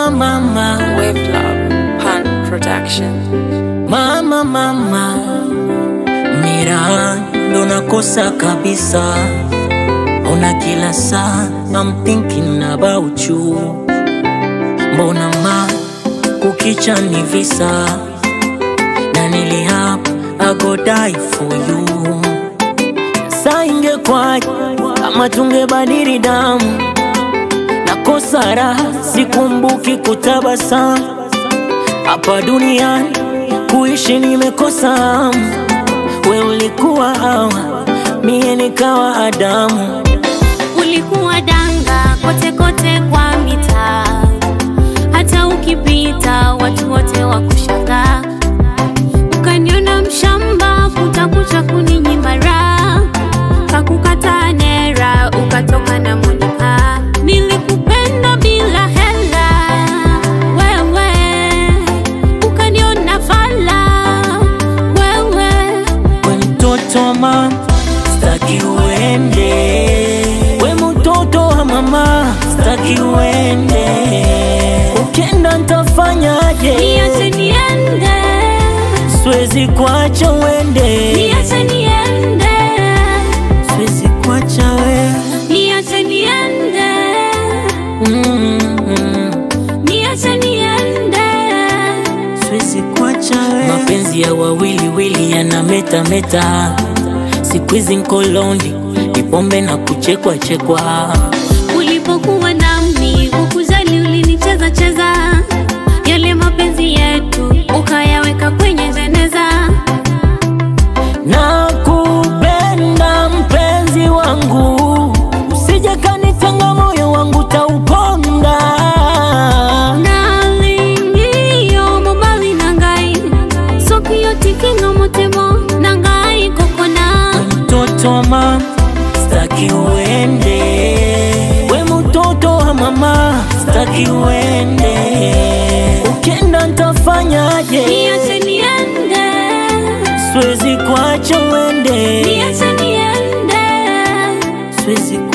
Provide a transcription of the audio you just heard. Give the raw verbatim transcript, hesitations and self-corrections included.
Mama, mama, With Love, Pan Production. mama, mama, mira ndo nakosa kabisa. Ona kila saa I'm thinking about you. Mbona ma kukicha ni visa, na nilihapa I go die for you. Saa ingekwaje kama tungebadili damu, nakosa raha sikumbuki kutabasamu. Hapa duniani kuishi nimekosa hamu. We ulikuwa hawa, mie nikawa Adamu. Ulikuwa danga kote kote kwa mitaa, hata ukipita watu wote wakushangaa. Ukaniona mshamba kutakucha kuninyima raha, kakukata nera ukatoka na Monica. Nilikupenda bila hela, wewe ukaniona fala. Wewe We mtoto wa mama, staki uende. We mtoto wa mama, staki uende. Ukienda nitafanyaje? niache niende, Siwezi kuacha uende. niache niende, Siwezi kuacha we. niache niende, mm -hmm. niache niende. Siwezi kuacha we. Mapenzi ya wawili wili yanameta meta. Siku hizi niko lonely, ni pombe na kuchekwa chekwa. Ulipokuwa nami ukujali, ulinicheza cheza. Yale mapenzi yetu ukayaweka kwenye jeneza. Nakupenda mpenzi wangu, usije kanitenga, moyo wangu tauponda. Nalingiyo mobali nangai, sokiyo tikinga motemo nangai kokona. We mtoto wa mama, staki uende. We mtoto wa mama, staki uende. Ukienda nitafanyaje? Niache niende, Siwezi kuacha uende. niache niende, Siwezi